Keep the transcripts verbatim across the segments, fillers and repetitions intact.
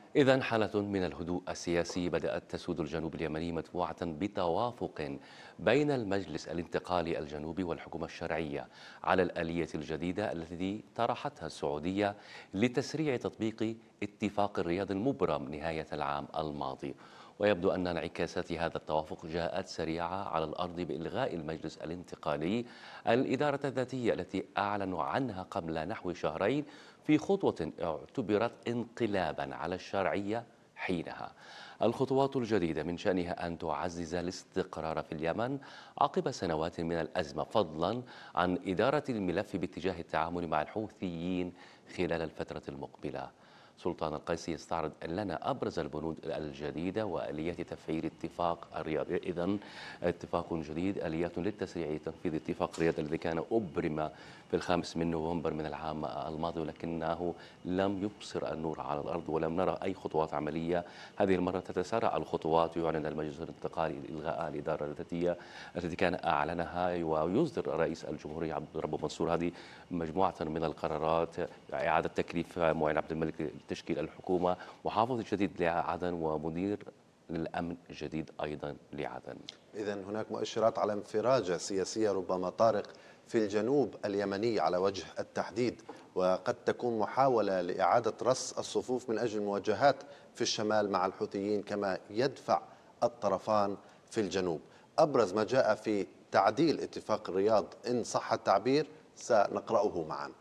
إذن حالة من الهدوء السياسي بدأت تسود الجنوب اليمني متبوعة بتوافق بين المجلس الانتقالي الجنوبي والحكومة الشرعية على الآلية الجديدة التي طرحتها السعودية لتسريع تطبيق اتفاق الرياض المبرم نهاية العام الماضي. ويبدو أن انعكاسات هذا التوافق جاءت سريعة على الأرض بإلغاء المجلس الانتقالي الإدارة الذاتية التي أعلنوا عنها قبل نحو شهرين في خطوة اعتبرت انقلابا على الشرعية حينها. الخطوات الجديدة من شأنها أن تعزز الاستقرار في اليمن عقب سنوات من الأزمة، فضلا عن إدارة الملف باتجاه التعامل مع الحوثيين خلال الفترة المقبلة. سلطان القيسي يستعرض لنا أبرز البنود الجديدة وآليات تفعيل اتفاق الرياض. إذن اتفاق جديد، آليات للتسريع تنفيذ اتفاق الرياض الذي كان أبرم في الخامس من نوفمبر من العام الماضي، ولكنه لم يبصر النور على الأرض ولم نرى أي خطوات عملية. هذه المرة تتسارع الخطوات، ويعلن المجلس الانتقالي إلغاء الإدارة الذاتية التي كان أعلنها، ويصدر رئيس الجمهورية عبد الرب منصور هذه مجموعة من القرارات: إعادة تكليف معين عبد الملك تشكيل الحكومة، محافظ جديد لعدن، ومدير للأمن جديد أيضا لعدن. إذن هناك مؤشرات على انفراجة سياسية ربما طارق في الجنوب اليمني على وجه التحديد، وقد تكون محاولة لإعادة رص الصفوف من أجل المواجهات في الشمال مع الحوثيين كما يدفع الطرفان في الجنوب. أبرز ما جاء في تعديل اتفاق الرياض إن صح التعبير سنقرأه معا.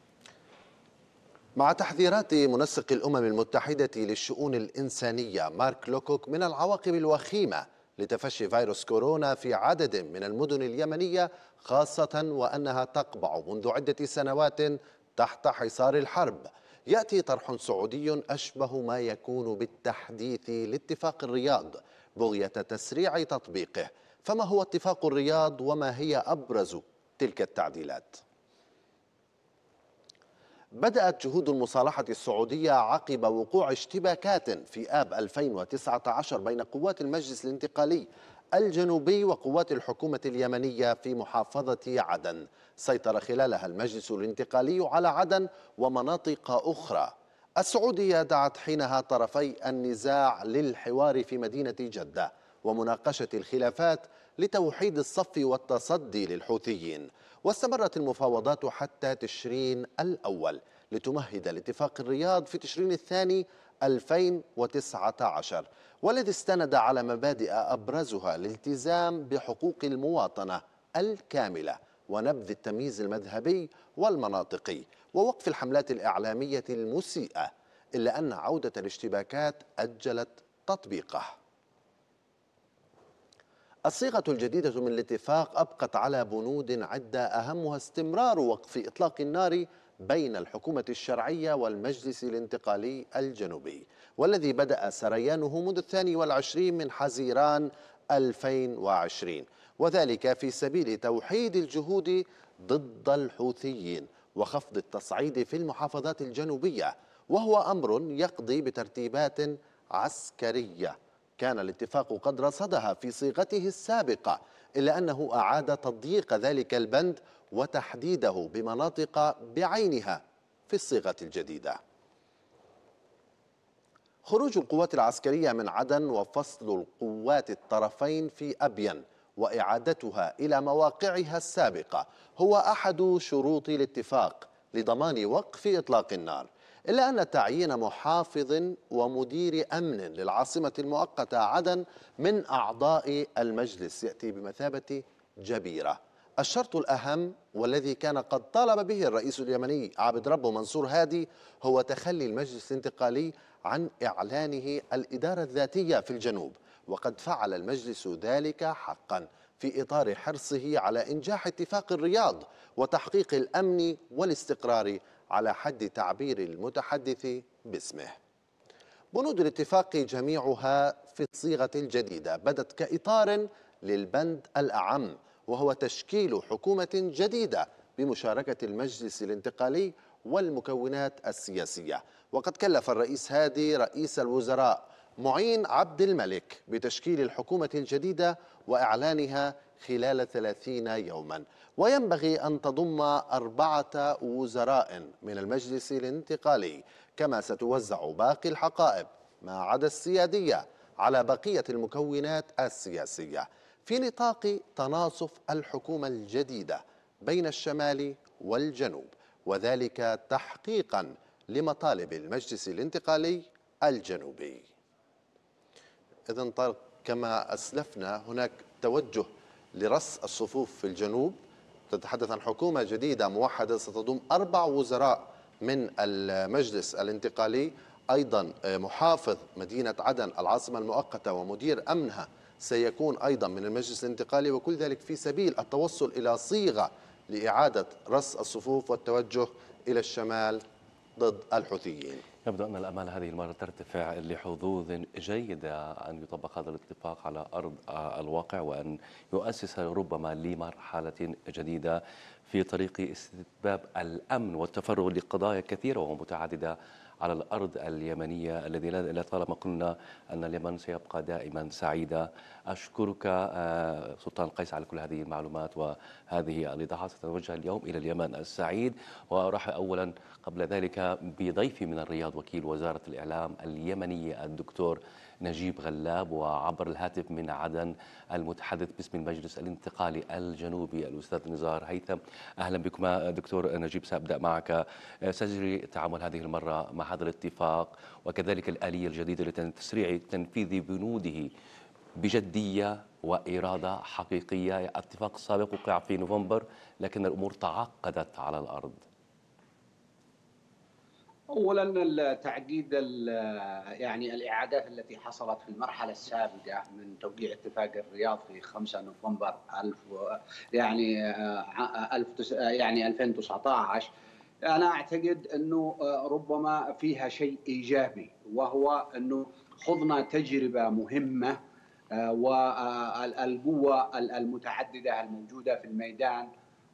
مع تحذيرات منسق الأمم المتحدة للشؤون الإنسانية مارك لوكوك من العواقب الوخيمة لتفشي فيروس كورونا في عدد من المدن اليمنية، خاصة وأنها تقبع منذ عدة سنوات تحت حصار الحرب، يأتي طرح سعودي أشبه ما يكون بالتحديث لاتفاق الرياض بغية تسريع تطبيقه. فما هو اتفاق الرياض وما هي أبرز تلك التعديلات؟ بدأت جهود المصالحة السعودية عقب وقوع اشتباكات في آب ألفين وتسعة عشر بين قوات المجلس الانتقالي الجنوبي وقوات الحكومة اليمنية في محافظة عدن. سيطر خلالها المجلس الانتقالي على عدن ومناطق أخرى. السعودية دعت حينها طرفي النزاع للحوار في مدينة جدة ومناقشة الخلافات لتوحيد الصف والتصدي للحوثيين. واستمرت المفاوضات حتى تشرين الأول لتمهد لاتفاق الرياض في تشرين الثاني ألفين وتسعة عشر، والذي استند على مبادئ أبرزها الالتزام بحقوق المواطنة الكاملة ونبذ التمييز المذهبي والمناطقي ووقف الحملات الإعلامية المسيئة، إلا أن عودة الاشتباكات أجلت تطبيقه. الصيغة الجديدة من الاتفاق أبقت على بنود عدة أهمها استمرار وقف إطلاق النار بين الحكومة الشرعية والمجلس الانتقالي الجنوبي، والذي بدأ سريانه منذ الثاني والعشرين من حزيران ألفين وعشرين، وذلك في سبيل توحيد الجهود ضد الحوثيين وخفض التصعيد في المحافظات الجنوبية، وهو أمر يقضي بترتيبات عسكرية كان الاتفاق قد رصدها في صيغته السابقة، إلا أنه أعاد تضييق ذلك البند وتحديده بمناطق بعينها في الصيغة الجديدة. خروج القوات العسكرية من عدن وفصل القوات الطرفين في أبين وإعادتها إلى مواقعها السابقة هو أحد شروط الاتفاق لضمان وقف إطلاق النار، إلا أن تعيين محافظ ومدير أمن للعاصمة المؤقتة عدن من أعضاء المجلس يأتي بمثابة جبيرة. الشرط الأهم والذي كان قد طالب به الرئيس اليمني عبد ربه منصور هادي هو تخلي المجلس الانتقالي عن إعلانه الإدارة الذاتية في الجنوب، وقد فعل المجلس ذلك حقا في إطار حرصه على إنجاح اتفاق الرياض وتحقيق الأمن والاستقرار على حد تعبير المتحدث باسمه. بنود الاتفاق جميعها في الصيغة الجديدة بدت كإطار للبند الأعم، وهو تشكيل حكومة جديدة بمشاركة المجلس الانتقالي والمكونات السياسية. وقد كلف الرئيس هادي رئيس الوزراء معين عبد الملك بتشكيل الحكومة الجديدة وإعلانها خلال ثلاثين يوما، وينبغي أن تضم أربعة وزراء من المجلس الانتقالي، كما ستوزع باقي الحقائب ما عدا السيادية على بقية المكونات السياسية في نطاق تناصف الحكومة الجديدة بين الشمال والجنوب، وذلك تحقيقا لمطالب المجلس الانتقالي الجنوبي. إذن طارق، كما أسلفنا هناك توجه لرص الصفوف في الجنوب، تتحدث عن حكومة جديدة موحدة ستضم أربع وزراء من المجلس الانتقالي، أيضا محافظ مدينة عدن العاصمة المؤقتة ومدير أمنها سيكون أيضا من المجلس الانتقالي، وكل ذلك في سبيل التوصل إلى صيغة لإعادة رص الصفوف والتوجه إلى الشمال ضد الحوثيين. يبدو أن الأمال هذه المرة ترتفع لحظوظ جيدة أن يطبق هذا الاتفاق على أرض الواقع، وأن يؤسس ربما لمرحلة جديدة في طريق استتباب الأمن والتفرغ لقضايا كثيرة ومتعددة على الأرض اليمنية، الذي لا طالما قلنا أن اليمن سيبقى دائما سعيدة. أشكرك سلطان قيس على كل هذه المعلومات وهذه الإيضاحات. سنتوجه اليوم إلى اليمن السعيد، وأرحب أولا قبل ذلك بضيفي من الرياض وكيل وزارة الإعلام اليمنية الدكتور نجيب غلاب، وعبر الهاتف من عدن المتحدث باسم المجلس الانتقالي الجنوبي الأستاذ نزار هيثم. أهلا بكما دكتور نجيب. سأبدأ معك. سيجري التعامل هذه المرة مع هذا الاتفاق وكذلك الآلية الجديدة لتسريع تنفيذ بنوده بجدية وإرادة حقيقية. الاتفاق السابق وقع في نوفمبر، لكن الأمور تعقدت على الأرض. اولا التعقيد يعني الاعادات التي حصلت في المرحله السابقه من توقيع اتفاق الرياض في خمسة نوفمبر ألف يعني ألف يعني ألفين وتسعة عشر، انا اعتقد انه ربما فيها شيء ايجابي، وهو انه خضنا تجربه مهمه، والقوه المتعدده الموجوده في الميدان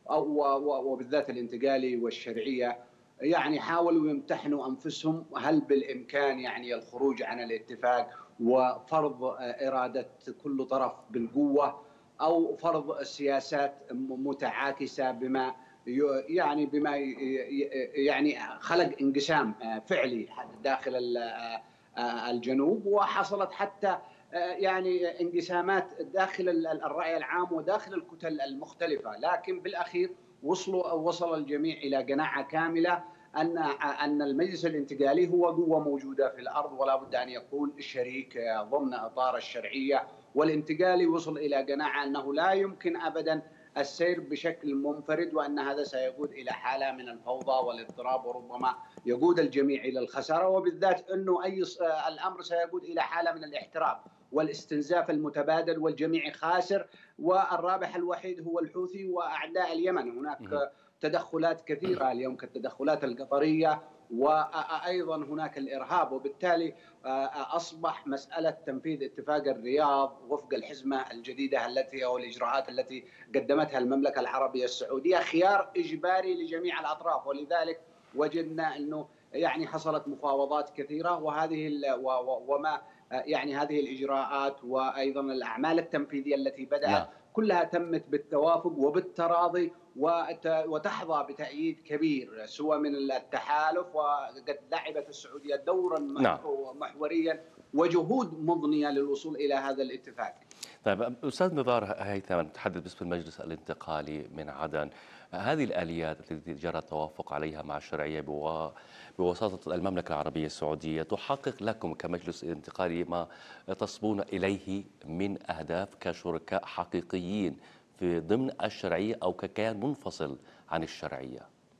وبالذات الانتقالي والشرعيه يعني حاولوا يمتحنوا أنفسهم هل بالإمكان يعني الخروج عن الاتفاق وفرض إرادة كل طرف بالقوة، أو فرض سياسات متعاكسة بما يعني بما يعني خلق انقسام فعلي داخل الجنوب، وحصلت حتى يعني انقسامات داخل الرأي العام وداخل الكتل المختلفة. لكن بالأخير وصلوا وصل الجميع إلى قناعة كاملة أن أن المجلس الانتقالي هو قوة موجودة في الأرض، ولا بد أن يكون شريك ضمن إطار الشرعية. والانتقالي وصل إلى قناعة أنه لا يمكن أبدا السير بشكل منفرد، وأن هذا سيقود إلى حالة من الفوضى والاضطراب، وربما يقود الجميع إلى الخسارة، وبالذات أنه أي الأمر سيقود إلى حالة من الاحتراب والاستنزاف المتبادل، والجميع خاسر، والرابح الوحيد هو الحوثي وأعداء اليمن. هناك تدخلات كثيرة اليوم كالتدخلات القطرية، وأيضا هناك الإرهاب، وبالتالي أصبح مسألة تنفيذ اتفاق الرياض وفق الحزمة الجديدة التي أو الإجراءات التي قدمتها المملكة العربية السعودية خيار إجباري لجميع الأطراف. ولذلك وجدنا أنه يعني حصلت مفاوضات كثيرة، وهذه وما يعني هذه الإجراءات وأيضا الأعمال التنفيذية التي بدأت كلها تمت بالتوافق وبالتراضي، وتحظى بتأييد كبير سوى من التحالف، وقد لعبت السعودية دورا محوريا وجهود مضنية للوصول إلى هذا الاتفاق. طيب أستاذ نزار هيثم، متحدث باسم المجلس الانتقالي من عدن، هذه الآليات التي جرى التوافق عليها مع الشرعية بوساطة المملكة العربية السعودية تحقق لكم كمجلس انتقالي ما تصبون إليه من أهداف كشركاء حقيقيين في ضمن الشرعية أو ككيان منفصل عن الشرعية؟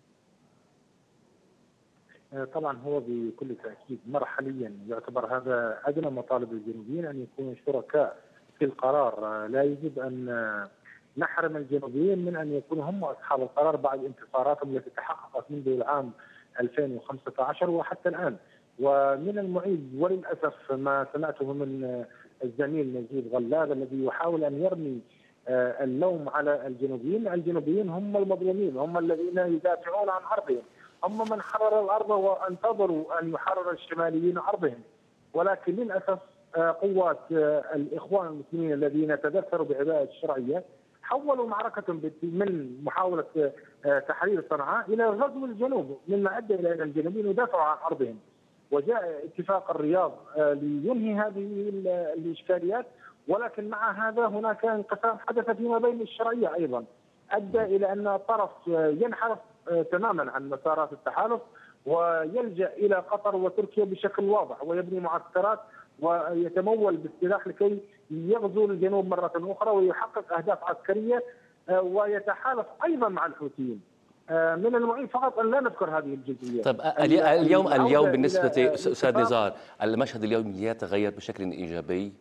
طبعا هو بكل تأكيد مرحليا يعتبر هذا أدنى مطالب الجنوبيين أن يكونوا شركاء في القرار. لا يجب أن نحرم الجنوبيين من أن يكونوا هم أصحاب القرار بعد انتصاراتهم التي تحققت منذ العام ألفين وخمسة عشر وحتى الآن. ومن المعيب وللأسف ما سمعته من الزميل نجيب غلاب الذي يحاول أن يرمي اللوم على الجنوبيين. الجنوبيين هم المظلومين، هم الذين يدافعون عن أرضهم، هم من حرر الأرض وانتظروا أن يحرر الشماليين أرضهم. ولكن للأسف قوات الإخوان المسلمين الذين تدثروا بعباءة الشرعية حولوا معركة من محاولة تحرير صنعاء إلى غزو الجنوب، مما أدى إلى أن الجنوبيين يدافعوا عن أرضهم. وجاء اتفاق الرياض لينهي هذه الإشكاليات، ولكن مع هذا هناك انقسام حدث فيما بين الشرعية أيضا، أدى إلى أن الطرف ينحرف تماما عن مسارات التحالف ويلجأ إلى قطر وتركيا بشكل واضح، ويبني معسكرات ويتمول بالسلاح لكي يغزو الجنوب مرة أخرى ويحقق أهداف عسكرية، ويتحالف أيضا مع الحوثيين. من المهم فقط أن لا نذكر هذه الجزئية. طيب اليوم اليوم بالنسبة أستاذ نزار، المشهد اليوم يتغير بشكل إيجابي؟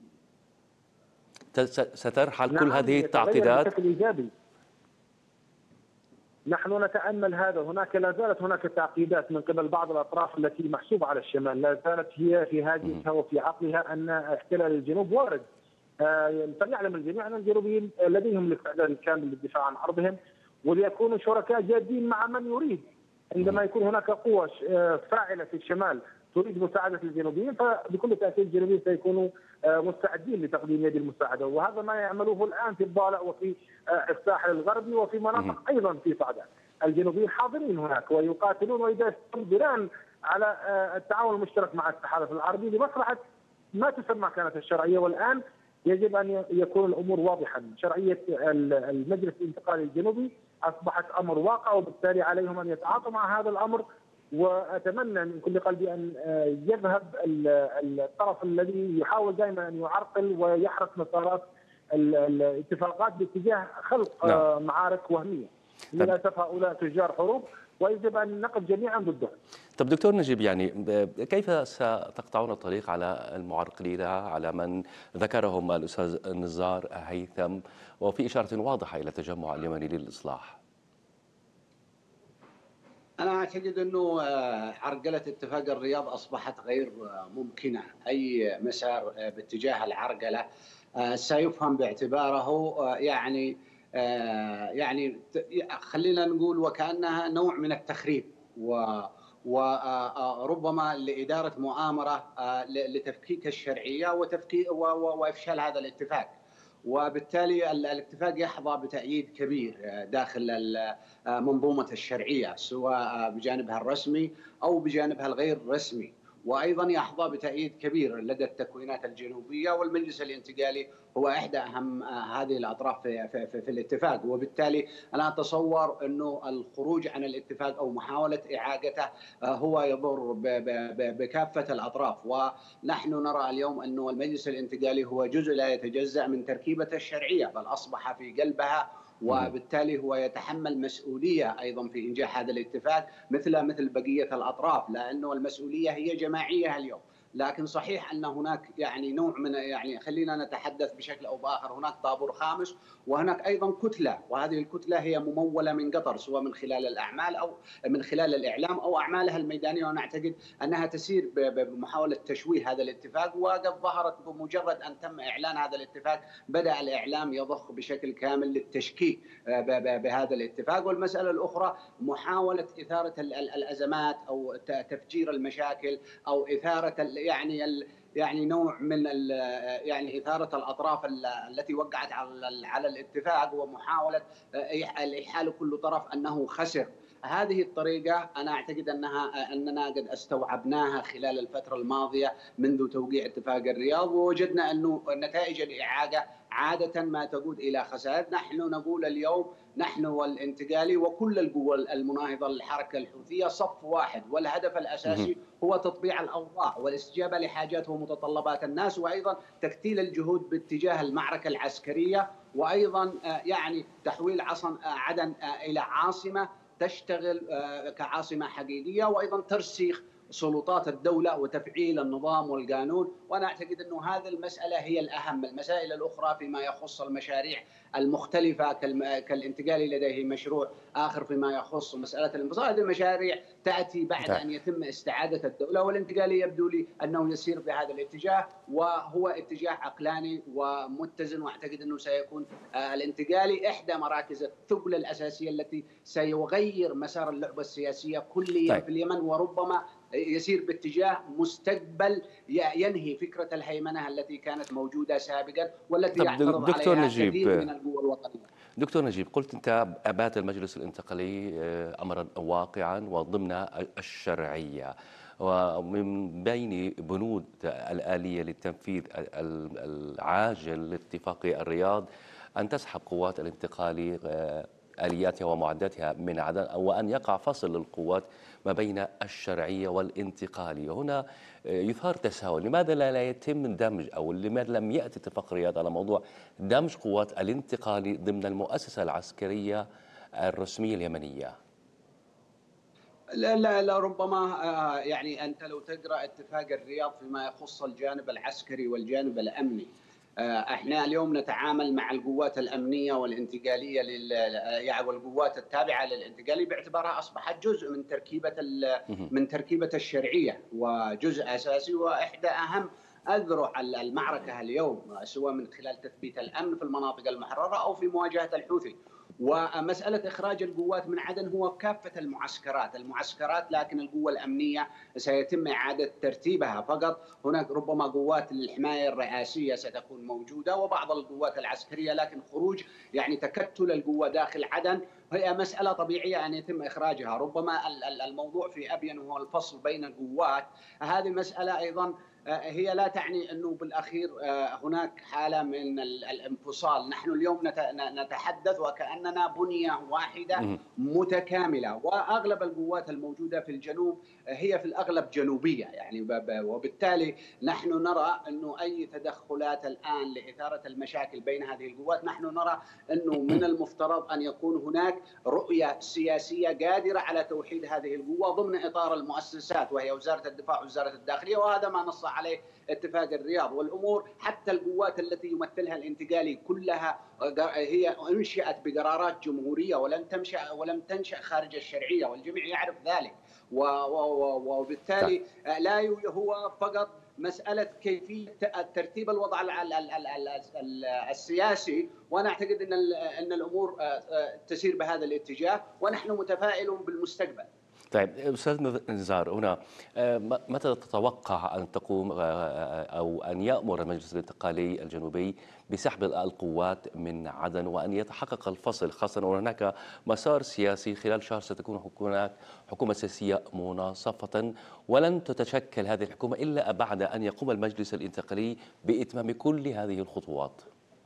سترحل نعم، كل هذه التعقيدات بشكل إيجابي. نحن نتأمل هذا. هناك لا زالت هناك تعقيدات من قبل بعض الأطراف التي محسوبة على الشمال، لا زالت هي في هاجسها وفي عقلها أن احتلال الجنوب وارد. فليعلم الجميع أن الجنوبيين لديهم الاستعداد الكامل للدفاع عن أرضهم، وليكونوا شركاء جادين مع من يريد. عندما يكون هناك قوى فاعلة في الشمال تريد مساعدة الجنوبيين، فبكل تأكيد الجنوبيين سيكونوا مستعدين لتقديم يد المساعدة، وهذا ما يعملوه الآن في الضالع وفي الساحل الغربي وفي مناطق أيضا في صعدة. الجنوبيين حاضرين هناك ويقاتلون ويستمرون على التعاون المشترك مع التحالف العربي لمصلحة ما تسمى كانت الشرعية، والآن يجب أن يكون الأمور واضحة. شرعية المجلس الانتقالي الجنوبي أصبحت أمر واقع، وبالتالي عليهم أن يتعاطوا مع هذا الأمر. وأتمنى من كل قلبي أن يذهب الطرف الذي يحاول دائما أن يعرقل ويحرق مسارات الاتفاقات باتجاه خلق نعم. معارك وهمية. للأسف هؤلاء تجار حروب ويجب أن نقف جميعا ضدهم. طب دكتور نجيب، يعني كيف ستقطعون الطريق على المعرقلين، على من ذكرهم الأستاذ نزار هيثم، وفي إشارة واضحة إلى التجمع اليمني للإصلاح؟ أنا أعتقد أنه عرقلة اتفاق الرياض أصبحت غير ممكنة. أي مسار باتجاه العرقلة سيفهم باعتباره يعني يعني خلينا نقول وكأنها نوع من التخريب، وربما لإدارة مؤامرة لتفكيك الشرعية وتفكيك وإفشال هذا الاتفاق. وبالتالي الاتفاق يحظى بتأييد كبير داخل منظومة الشرعية، سواء بجانبها الرسمي أو بجانبها الغير رسمي، وأيضا يحظى بتأييد كبير لدى التكوينات الجنوبية، والمجلس الانتقالي هو إحدى أهم هذه الأطراف في, في, في, في الاتفاق. وبالتالي أنا أتصور أنه الخروج عن الاتفاق أو محاولة إعادته هو يضر بكافة الأطراف. ونحن نرى اليوم أنه المجلس الانتقالي هو جزء لا يتجزأ من تركيبة الشرعية، بل أصبح في قلبها، وبالتالي هو يتحمل مسؤولية أيضا في إنجاح هذا الاتفاق مثل مثل بقية الأطراف، لأنه المسؤولية هي جماعية اليوم. لكن صحيح أن هناك يعني نوع من يعني خلينا نتحدث بشكل أو بآخر، هناك طابور خامس وهناك أيضا كتلة، وهذه الكتلة هي ممولة من قطر، سواء من خلال الأعمال أو من خلال الإعلام أو أعمالها الميدانية. ونعتقد أنها تسير بمحاولة تشويه هذا الاتفاق، وقد ظهرت بمجرد أن تم إعلان هذا الاتفاق بدأ الإعلام يضخ بشكل كامل للتشكيك بهذا الاتفاق. والمسألة الأخرى محاولة إثارة الأزمات أو تفجير المشاكل أو إثارة يعني يعني نوع من يعني إثارة الأطراف التي وقعت على على الاتفاق، ومحاولة الإيحاء كل طرف أنه خسر. هذه الطريقة أنا أعتقد أنها أننا قد استوعبناها خلال الفترة الماضية منذ توقيع اتفاق الرياض، ووجدنا أنه نتائج الإعادة عادة ما تقود إلى خسائر. نحن نقول اليوم نحن والانتقالي وكل القوى المناهضة للحركة الحوثية صف واحد، والهدف الأساسي هو تطبيع الأوضاع والاستجابة لحاجات ومتطلبات الناس، وأيضا تكتيل الجهود باتجاه المعركة العسكرية، وأيضا يعني تحويل عدن إلى عاصمة تشتغل كعاصمة حقيقية، وأيضا ترسيخ سلطات الدولة وتفعيل النظام والقانون. وأنا أعتقد أنه هذه المسألة هي الأهم. المسائل الأخرى فيما يخص المشاريع المختلفة كالانتقالي لديه مشروع آخر فيما يخص مسألة الانفصال، هذه المشاريع تأتي بعد أن يتم استعادة الدولة، والانتقالي يبدو لي أنه يسير بهذا الاتجاه، وهو اتجاه عقلاني ومتزن. وأعتقد أنه سيكون الانتقالي إحدى مراكز الثقل الأساسية التي سيغير مسار اللعبة السياسية كليا في اليمن، وربما يسير باتجاه مستقبل ينهي فكرة الهيمنة التي كانت موجودة سابقا والتي يعترض عليها كثير من القوى الوطنية. دكتور نجيب، قلت أنت أبات المجلس الانتقالي أمرا واقعا وضمن الشرعية، ومن بين بنود الآلية للتنفيذ العاجل لاتفاق الرياض أن تسحب قوات الانتقالي آلياتها ومعداتها من عدن، وأن يقع فصل القوات ما بين الشرعية والانتقالي. هنا يثار تساؤل، لماذا لا يتم دمج أو لماذا لم يأتي اتفاق الرياض على موضوع دمج قوات الانتقالي ضمن المؤسسة العسكرية الرسمية اليمنية؟ لا لا لا ربما يعني أنت لو تقرأ اتفاق الرياض فيما يخص الجانب العسكري والجانب الأمني، احنا اليوم نتعامل مع القوات الامنيه والانتقاليه لل يعني والقوات التابعه للانتقالي باعتبارها اصبحت جزء من تركيبه من تركيبه الشرعيه وجزء اساسي واحدى اهم اذرع المعركه اليوم، سواء من خلال تثبيت الامن في المناطق المحرره او في مواجهه الحوثي. ومسألة إخراج القوات من عدن هو كافة المعسكرات المعسكرات لكن القوة الأمنية سيتم إعادة ترتيبها فقط. هناك ربما قوات الحماية الرئاسية ستكون موجودة وبعض القوات العسكرية، لكن خروج يعني تكتل القوة داخل عدن هي مسألة طبيعية أن يتم إخراجها. ربما الموضوع في أبين هو الفصل بين القوات، هذه مسألة أيضا هي لا تعني أنه بالأخير هناك حالة من الانفصال. نحن اليوم نتحدث وكأننا بنية واحدة متكاملة، وأغلب القوات الموجودة في الجنوب هي في الأغلب جنوبية يعني، وبالتالي نحن نرى أنه أي تدخلات الآن لإثارة المشاكل بين هذه القوات، نحن نرى أنه من المفترض أن يكون هناك رؤية سياسية قادرة على توحيد هذه القوة ضمن إطار المؤسسات وهي وزارة الدفاع ووزارة الداخلية، وهذا ما نص عليه اتفاق الرياض. والأمور حتى القوات التي يمثلها الانتقالي كلها هي انشئت بقرارات جمهورية ولم تنشأ ولم تنشأ خارج الشرعية، والجميع يعرف ذلك. وبالتالي لا هو فقط مسألة كيفية ترتيب الوضع السياسي، وأنا أعتقد أن أن الأمور تسير بهذا الاتجاه ونحن متفائلون بالمستقبل. طيب أستاذ نزار، هنا متى تتوقع أن تقوم أو أن يأمر المجلس الانتقالي الجنوبي بسحب القوات من عدن وأن يتحقق الفصل، خاصة وأن هناك مسار سياسي خلال شهر ستكون هناك حكومة سياسية مناصفة ولن تتشكل هذه الحكومة إلا بعد أن يقوم المجلس الانتقالي بإتمام كل هذه الخطوات؟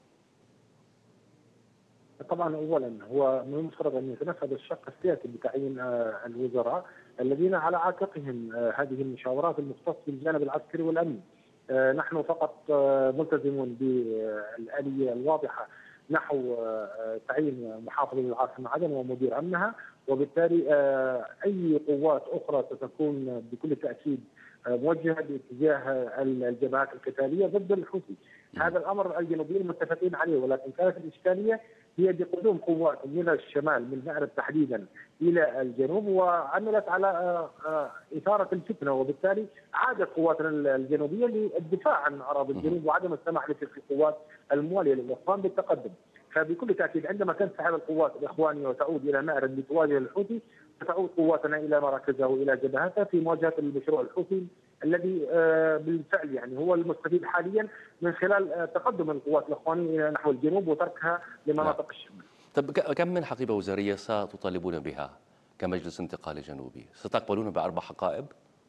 طبعا اولا هو من المفترض ان يتنفذ الشق السياسي بتعيين الوزراء الذين على عاتقهم هذه المشاورات المختصه بالجانب العسكري والامني. نحن فقط ملتزمون بالآلية الواضحه نحو تعيين محافظ العاصمه عدن ومدير امنها، وبالتالي اي قوات اخرى ستكون بكل تاكيد موجهه باتجاه الجبهات القتاليه ضد الحوثي. هذا الامر الجنوبيين متفقين عليه، ولكن كانت الاشكاليه هي بقدوم قوات من الشمال من مأرب تحديدا الى الجنوب، وعملت على اثاره الفتنه، وبالتالي عادت قواتنا الجنوبيه للدفاع عن اراضي الجنوب وعدم السماح لتلك القوات المواليه للاخوان بالتقدم. فبكل تاكيد عندما تنسحب القوات الاخوانيه وتعود الى مأرب لتواجه الحوثي، ستعود قواتنا الى مراكزها والى جبهاتها في مواجهه المشروع الحوثي الذي بالفعل يعني هو المستفيد حاليا من خلال تقدم القوات الاخوانيه نحو الجنوب وتركها لمناطق الشمال. طيب كم من حقيبه وزاريه ستطالبون بها كمجلس انتقالي جنوبي؟ ستقبلون باربع حقائب؟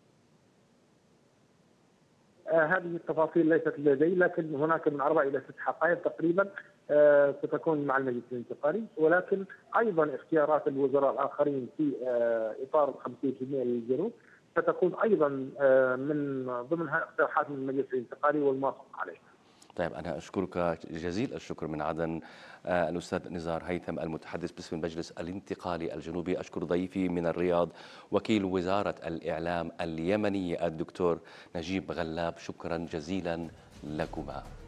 آه هذه التفاصيل ليست لدي، لكن هناك من اربع الى ست حقائب تقريبا آه ستكون مع المجلس الانتقالي، ولكن ايضا اختيارات الوزراء الاخرين في آه اطار خمسين بالمئة للجنوب ستكون ايضا من ضمنها اقتراحات من المجلس الانتقالي والموافقه عليها. طيب أنا أشكرك جزيل الشكر من عدن الأستاذ نزار هيثم المتحدث باسم المجلس الانتقالي الجنوبي. أشكر ضيفي من الرياض وكيل وزارة الإعلام اليمنية الدكتور نجيب غلاب، شكرا جزيلا لكما.